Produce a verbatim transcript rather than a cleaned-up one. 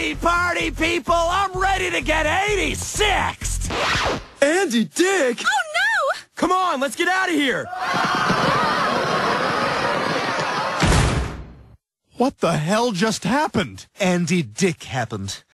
Party, party, people! I'm ready to get eighty-sixed! Andy Dick! Oh, no! Come on, let's get out of here! What the hell just happened? Andy Dick happened.